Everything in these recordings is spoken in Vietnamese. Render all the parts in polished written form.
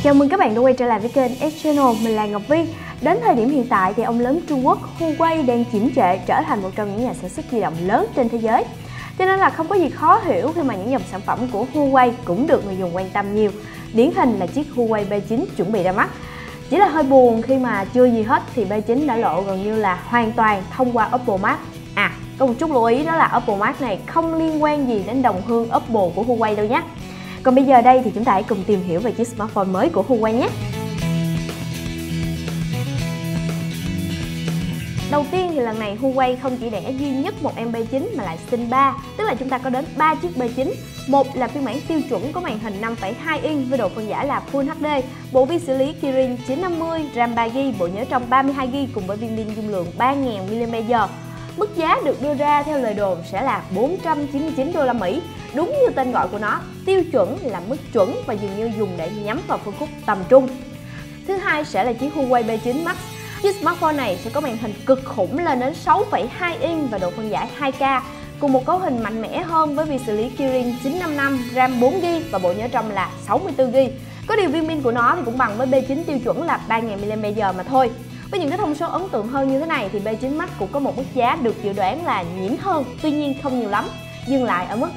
Chào mừng các bạn đã quay trở lại với kênh S Channel, mình là Ngọc Vi. Đến thời điểm hiện tại thì ông lớn Trung Quốc Huawei đang chiếm trệ trở thành một trong những nhà sản xuất di động lớn trên thế giới. Cho nên là không có gì khó hiểu khi mà những dòng sản phẩm của Huawei cũng được người dùng quan tâm nhiều. Điển hình là chiếc Huawei P9 chuẩn bị ra mắt. Chỉ là hơi buồn khi mà chưa gì hết thì P9 đã lộ gần như là hoàn toàn thông qua Oppo Max. Có một chút lưu ý đó là Oppo Max này không liên quan gì đến đồng hương Oppo của Huawei đâu nhé. Còn bây giờ đây thì chúng ta hãy cùng tìm hiểu về chiếc smartphone mới của Huawei nhé. Đầu tiên thì lần này Huawei không chỉ đẻ duy nhất một em P9 mà lại sinh 3, tức là chúng ta có đến 3 chiếc P9. Một là phiên bản tiêu chuẩn có màn hình 5,2 inch với độ phân giải là Full HD, bộ vi xử lý Kirin 950, RAM 3GB, bộ nhớ trong 32GB cùng với viên pin dung lượng 3000 mAh. Mức giá được đưa ra theo lời đồn sẽ là 499 đô la Mỹ. Đúng như tên gọi của nó, tiêu chuẩn là mức chuẩn và dường như dùng để nhắm vào phân khúc tầm trung. Thứ hai sẽ là chiếc Huawei P9 Max. Chiếc smartphone này sẽ có màn hình cực khủng lên đến 6,2 inch và độ phân giải 2K, cùng một cấu hình mạnh mẽ hơn với vi xử lý Kirin 955, RAM 4GB và bộ nhớ trong là 64GB. Có điều viên pin của nó thì cũng bằng với P9 tiêu chuẩn là 3000 mAh mà thôi. Với những cái thông số ấn tượng hơn như thế này thì P9 Max cũng có một mức giá được dự đoán là nhỉnh hơn, tuy nhiên không nhiều lắm, dừng lại ở mức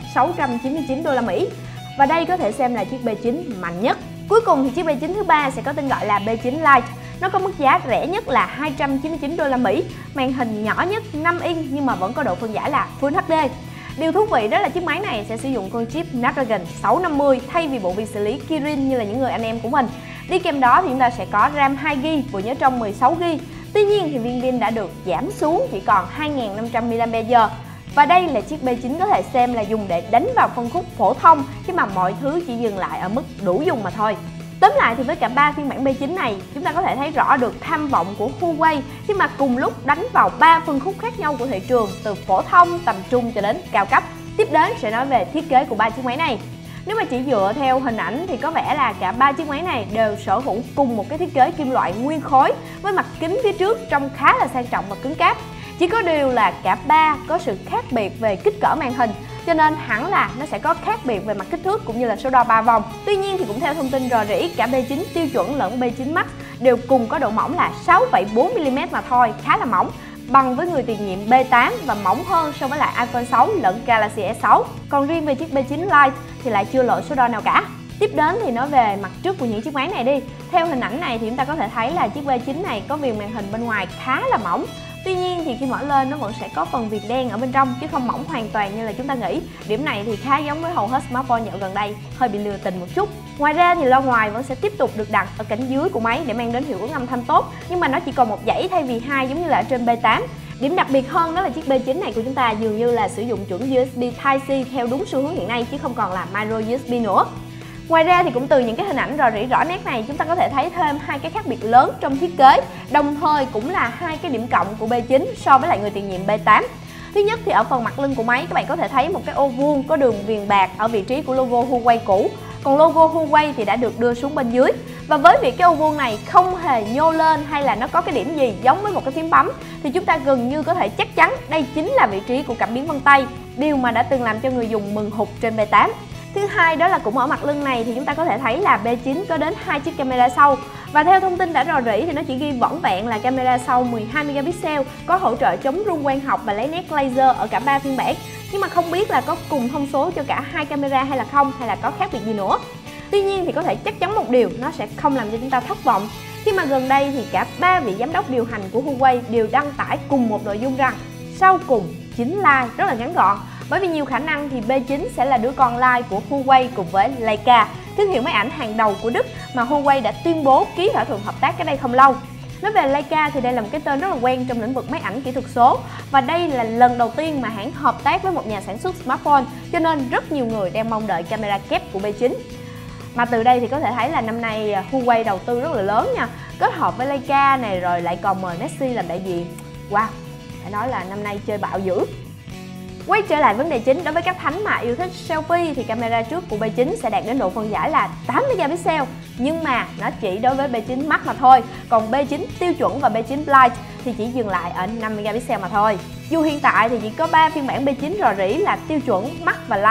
699 đô la Mỹ. Và đây có thể xem là chiếc P9 mạnh nhất. Cuối cùng thì chiếc P9 thứ ba sẽ có tên gọi là P9 Lite. Nó có mức giá rẻ nhất là 299 đô la Mỹ, màn hình nhỏ nhất 5 inch nhưng mà vẫn có độ phân giải là Full HD. Điều thú vị đó là chiếc máy này sẽ sử dụng con chip Snapdragon 650 thay vì bộ vi xử lý Kirin như là những người anh em của mình. Đi kèm đó thì chúng ta sẽ có RAM 2GB, bộ nhớ trong 16GB. Tuy nhiên thì viên pin đã được giảm xuống chỉ còn 2500 mAh. Và đây là chiếc P9 có thể xem là dùng để đánh vào phân khúc phổ thông khi mà mọi thứ chỉ dừng lại ở mức đủ dùng mà thôi. Tóm lại thì với cả 3 phiên bản P9 này, chúng ta có thể thấy rõ được tham vọng của Huawei khi mà cùng lúc đánh vào 3 phân khúc khác nhau của thị trường, từ phổ thông, tầm trung cho đến cao cấp. Tiếp đến sẽ nói về thiết kế của 3 chiếc máy này. Nếu mà chỉ dựa theo hình ảnh thì có vẻ là cả 3 chiếc máy này đều sở hữu cùng một cái thiết kế kim loại nguyên khối với mặt kính phía trước trông khá là sang trọng và cứng cáp. Chỉ có điều là cả 3 có sự khác biệt về kích cỡ màn hình, cho nên hẳn là nó sẽ có khác biệt về mặt kích thước cũng như là số đo 3 vòng. Tuy nhiên thì cũng theo thông tin rò rỉ, cả P9 tiêu chuẩn lẫn P9 Max đều cùng có độ mỏng là 6,4mm mà thôi, khá là mỏng, bằng với người tiền nhiệm B8 và mỏng hơn so với lại iPhone 6 lẫn Galaxy S6. Còn riêng về chiếc P9 Lite thì lại chưa lộ số đo nào cả. Tiếp đến thì nói về mặt trước của những chiếc máy này đi. Theo hình ảnh này thì chúng ta có thể thấy là chiếc P9 này có viền màn hình bên ngoài khá là mỏng. Tuy nhiên thì khi mở lên nó vẫn sẽ có phần viền đen ở bên trong chứ không mỏng hoàn toàn như là chúng ta nghĩ. Điểm này thì khá giống với hầu hết smartphone dạo gần đây, hơi bị lừa tình một chút. Ngoài ra thì loa ngoài vẫn sẽ tiếp tục được đặt ở cánh dưới của máy để mang đến hiệu ứng âm thanh tốt, nhưng mà nó chỉ còn một dãy thay vì 2 giống như là ở trên P8. Điểm đặc biệt hơn đó là chiếc P9 này của chúng ta dường như là sử dụng chuẩn USB Type-C theo đúng xu hướng hiện nay chứ không còn là micro USB nữa. Ngoài ra thì cũng từ những cái hình ảnh rò rỉ rõ nét này chúng ta có thể thấy thêm hai cái khác biệt lớn trong thiết kế, đồng thời cũng là hai cái điểm cộng của P9 so với lại người tiền nhiệm P8. Thứ nhất thì ở phần mặt lưng của máy các bạn có thể thấy một cái ô vuông có đường viền bạc ở vị trí của logo Huawei cũ, còn logo Huawei thì đã được đưa xuống bên dưới. Và với việc cái ô vuông này không hề nhô lên hay là nó có cái điểm gì giống với một cái phím bấm thì chúng ta gần như có thể chắc chắn đây chính là vị trí của cảm biến vân tay, điều mà đã từng làm cho người dùng mừng hụt trên P8. Thứ hai đó là cũng ở mặt lưng này thì chúng ta có thể thấy là P9 có đến 2 chiếc camera sau. Và theo thông tin đã rò rỉ thì nó chỉ ghi vỏn vẹn là camera sau 12 megapixel, có hỗ trợ chống rung quang học và lấy nét laser ở cả 3 phiên bản. Nhưng mà không biết là có cùng thông số cho cả hai camera hay là không, hay là có khác biệt gì nữa. Tuy nhiên thì có thể chắc chắn một điều, nó sẽ không làm cho chúng ta thất vọng khi mà gần đây thì cả 3 vị giám đốc điều hành của Huawei đều đăng tải cùng một nội dung rằng sau cùng chính Lite, rất là ngắn gọn. Bởi vì nhiều khả năng thì P9 sẽ là đứa con lai của Huawei cùng với Leica, thương hiệu máy ảnh hàng đầu của Đức mà Huawei đã tuyên bố ký thỏa thuận hợp tác cách đây không lâu. Nói về Leica thì đây là một cái tên rất là quen trong lĩnh vực máy ảnh kỹ thuật số, và đây là lần đầu tiên mà hãng hợp tác với một nhà sản xuất smartphone, cho nên rất nhiều người đang mong đợi camera kép của P9. Mà từ đây thì có thể thấy là năm nay Huawei đầu tư rất là lớn nha, kết hợp với Leica này rồi lại còn mời Messi làm đại diện. Wow, phải nói là năm nay chơi bạo dữ. Quay trở lại vấn đề chính, đối với các thánh mà yêu thích selfie thì camera trước của P9 sẽ đạt đến độ phân giải là 8 megapixel, nhưng mà nó chỉ đối với P9 Max mà thôi. Còn P9 tiêu chuẩn và P9 Lite thì chỉ dừng lại ở 5 megapixel mà thôi. Dù hiện tại thì chỉ có 3 phiên bản P9 rò rỉ là tiêu chuẩn, Max và Lite.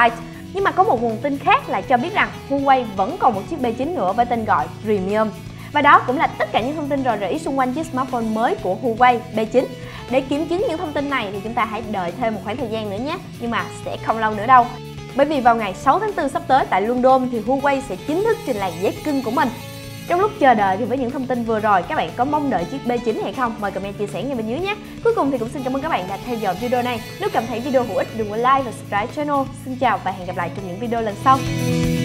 Nhưng mà có một nguồn tin khác lại cho biết rằng Huawei vẫn còn một chiếc B9 nữa với tên gọi Premium. Và đó cũng là tất cả những thông tin rò rỉ xung quanh chiếc smartphone mới của Huawei B9. Để kiểm chứng những thông tin này thì chúng ta hãy đợi thêm một khoảng thời gian nữa nhé. Nhưng mà sẽ không lâu nữa đâu. Bởi vì vào ngày 6 tháng 4 sắp tới tại London thì Huawei sẽ chính thức trình làng giấy cưng của mình. Trong lúc chờ đợi thì với những thông tin vừa rồi, các bạn có mong đợi chiếc B9 hay không? Mời comment chia sẻ ngay bên dưới nhé. Cuối cùng thì cũng xin cảm ơn các bạn đã theo dõi video này. Nếu cảm thấy video hữu ích đừng quên like và subscribe channel. Xin chào và hẹn gặp lại trong những video lần sau.